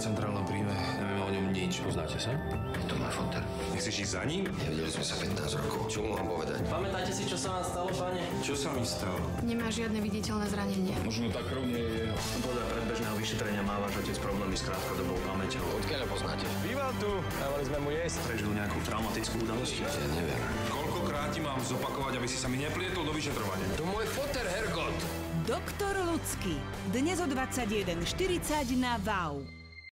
centrálnom príjme. Nevieme o ňom nič. Poznáte sa? Je to môj foter. Nechceš ísť za ním? Nevideli sme sa 15 rokov. Čo mu mám povedať? Pamätáte si, čo sa vám stalo, pane? Čo sa mi stalo? Nemá žiadne viditeľné zranenie. Možno tá krv nie je jeho. Podľa predbežného vyšetrenia má váš otec problémy s krátkodobou pamäťou. Odkiaľ ho poznáte? Býval tu. Dávali sme mu jesť. Prežil nejakú traumatickú udalosť? Ja neviem. Koľkokrát ti mám zopakovať, aby si sa mi neplietol do vyšetrovania? To môj foter, Hergot! Doktor ľudský. Dnes o 21:40 na WOW.